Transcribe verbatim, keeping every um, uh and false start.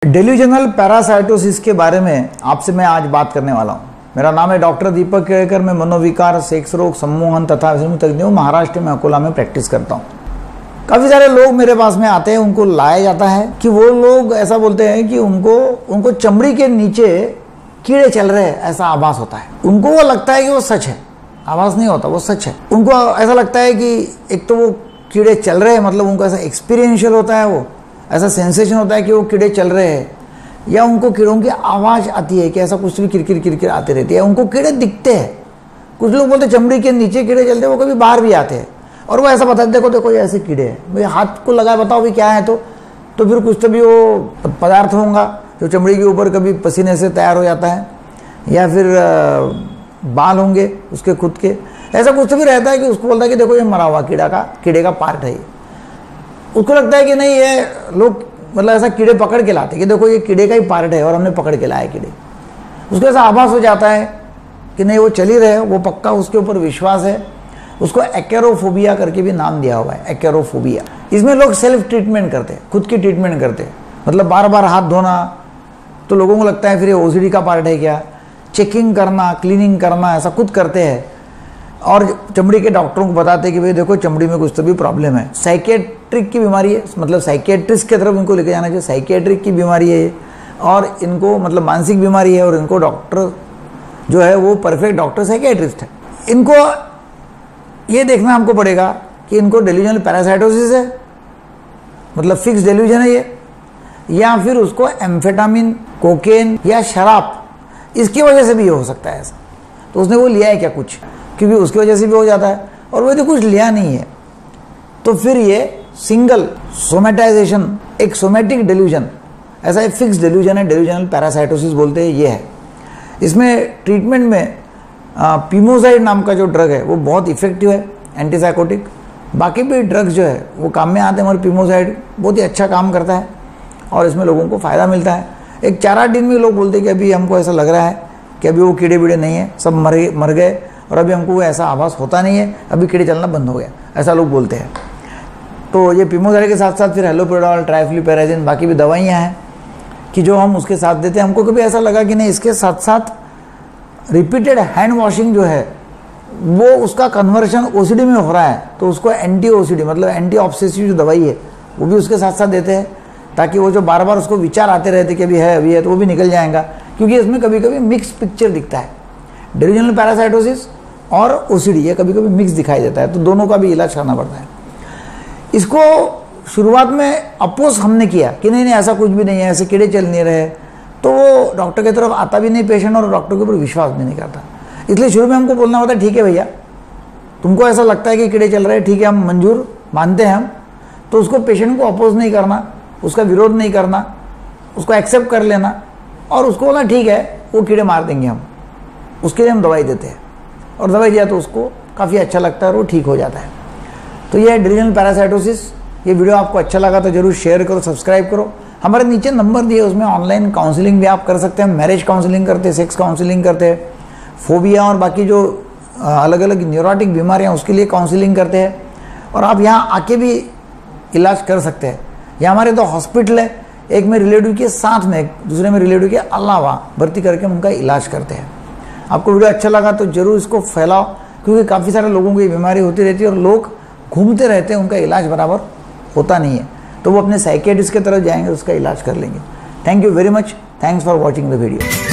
Delusional parasitosis के बारे में आपसे मैं आज बात करने वाला हूँ। मेरा नाम है डॉक्टर दीपक केड़कर। मैं मनोविकार, सेक्स रोग, सम्मोहन तथा तज्ञ हूँ। महाराष्ट्र में अकोला में प्रैक्टिस करता हूँ। काफ़ी सारे लोग मेरे पास में आते हैं, उनको लाया जाता है कि वो लोग ऐसा बोलते हैं कि उनको उनको चमड़ी के नीचे कीड़े चल रहे हैं, ऐसा आभास होता है। उनको वो लगता है कि वो सच है, आभास नहीं होता, वो सच है। उनको ऐसा लगता है कि एक तो वो कीड़े चल रहे हैं, मतलब उनको ऐसा एक्सपीरियंशियल होता है, वो ऐसा सेंसेशन होता है कि वो कीड़े चल रहे हैं, या उनको कीड़ों की आवाज़ आती है कि ऐसा कुछ भी किरकिर किरकिर आती रहती है। उनको कीड़े दिखते हैं। कुछ लोग बोलते चमड़ी के नीचे कीड़े चलते हैं, वो कभी बाहर भी आते हैं और वो ऐसा बताते देखो देखो ये ऐसे कीड़े हैं, भाई हाथ को लगाए बताओ भी क्या है। तो तो फिर कुछ तो भी वो पदार्थ होगा जो चमड़ी के ऊपर कभी पसीने से तैयार हो जाता है, या फिर बाल होंगे उसके खुद के, ऐसा कुछ तो भी रहता है कि उसको बोलता है कि देखो ये मरा हुआ कीड़ा का कीड़े का पार्ट है। उसको लगता है कि नहीं, ये लोग मतलब ऐसा कीड़े पकड़ के लाते कि देखो ये कीड़े का ही पार्ट है और हमने पकड़ के लाए कीड़े। उसको ऐसा आभास हो जाता है कि नहीं वो चल ही रहे, वो पक्का उसके ऊपर विश्वास है। उसको एक्रोफोबिया करके भी नाम दिया हुआ है, एक्रोफोबिया। इसमें लोग सेल्फ ट्रीटमेंट करते हैं, खुद की ट्रीटमेंट करते हैं, मतलब बार बार हाथ धोना। तो लोगों को लगता है फिर ये ओसीडी का पार्ट है क्या, चेकिंग करना, क्लीनिंग करना, ऐसा खुद करते हैं और चमड़ी के डॉक्टरों को बताते हैं कि भाई देखो चमड़ी में कुछ तो भी प्रॉब्लम है। साइकेट्रिक की बीमारी है, मतलब साइकेट्रिस्ट की तरफ इनको लेके जाना चाहिए। साइकेट्रिक की बीमारी है ये, और इनको मतलब मानसिक बीमारी है, और इनको डॉक्टर जो है वो परफेक्ट डॉक्टर साइकेट्रिस्ट है। इनको ये देखना हमको पड़ेगा कि इनको डेल्यूजनल पैरासाइटोसिस है, मतलब फिक्स डेल्यूजन है ये, या फिर उसको एम्फेटामिन, कोकेन या शराब, इसकी वजह से भी ये हो सकता है ऐसा। तो उसने वो लिया है क्या कुछ, क्योंकि उसकी वजह से भी हो जाता है, और वो तो कुछ लिया नहीं है। तो फिर ये सिंगल सोमेटाइजेशन, एक सोमेटिक डेल्यूजन, ऐसा एक फिक्स डेल्यूजन है, डेल्यूजनल पैरासाइटोसिस बोलते हैं, ये है। इसमें ट्रीटमेंट में पीमोजाइड नाम का जो ड्रग है वो बहुत इफेक्टिव है, एंटीसाइकोटिक। बाकी भी ड्रग्स जो है वो काम में आते हैं, मगर पीमोजाइड बहुत ही अच्छा काम करता है और इसमें लोगों को फ़ायदा मिलता है। एक चार आठ दिन में लोग बोलते हैं कि अभी हमको ऐसा लग रहा है कि अभी वो कीड़े बीड़े नहीं है, सब मर मर गए, और अभी हमको ऐसा आभास होता नहीं है, अभी कीड़े चलना बंद हो गया, ऐसा लोग बोलते हैं। तो ये पीमोजाइड के साथ साथ फिर हेलोपेराडोल, ट्राइफ्लूपैराजिन, बाकी भी दवाइयाँ हैं कि जो हम उसके साथ देते हैं। हमको कभी ऐसा लगा कि नहीं, इसके साथ साथ रिपीटेड हैंड वॉशिंग जो है वो उसका कन्वर्शन ओसीडी में हो रहा है, तो उसको एंटी ओसीडी मतलब एंटी ऑब्सेसिव जो दवाई है वो भी उसके साथ साथ देते हैं, ताकि वो जो बार बार उसको विचार आते रहते कि अभी है अभी है, तो वो भी निकल जाएगा। क्योंकि इसमें कभी कभी मिक्स पिक्चर दिखता है, डेल्यूजनल पैरासाइटोसिस और ओसीडी ये कभी कभी मिक्स दिखाई देता है, तो दोनों का भी इलाज करना पड़ता है। इसको शुरुआत में अपोज हमने किया कि नहीं नहीं ऐसा कुछ भी नहीं है, ऐसे कीड़े चल नहीं रहे, तो वो डॉक्टर की तरफ आता भी नहीं पेशेंट, और डॉक्टर के ऊपर विश्वास भी नहीं करता। इसलिए शुरू में हमको बोलना होता है ठीक है भैया, तुमको ऐसा लगता है कि कीड़े चल रहे हैं, ठीक है हम मंजूर मानते हैं हम। तो उसको पेशेंट को अपोज नहीं करना, उसका विरोध नहीं करना, उसको एक्सेप्ट कर लेना, और उसको बोलना ठीक है वो कीड़े मार देंगे हम, उसके लिए हम दवाई देते हैं, और दवाई दिया तो उसको काफ़ी अच्छा लगता है और वो ठीक हो जाता है। तो ये है डेल्यूजनल पैरासाइटोसिस। ये वीडियो आपको अच्छा लगा तो जरूर शेयर करो, सब्सक्राइब करो। हमारे नीचे नंबर दिए, उसमें ऑनलाइन काउंसलिंग भी आप कर सकते हैं। मैरिज काउंसलिंग करते हैं, सेक्स काउंसलिंग करते हैं, फोबिया और बाकी जो अलग अलग न्यूरोटिक बीमारियां उसके लिए काउंसलिंग करते हैं, और आप यहाँ आके भी इलाज कर सकते हैं। यहाँ हमारे दो हॉस्पिटल है, एक में रिलेटिव के साथ में, दूसरे में रिलेटिव के अलावा भर्ती करके उनका इलाज करते हैं। आपको वीडियो अच्छा लगा तो जरूर इसको फैलाओ, क्योंकि काफ़ी सारे लोगों को ये बीमारी होती रहती है और लोग घूमते रहते हैं, उनका इलाज बराबर होता नहीं है, तो वो अपने साइकेट्रिस्ट की तरफ जाएंगे, उसका इलाज कर लेंगे। Thank you very much, thanks for watching the video.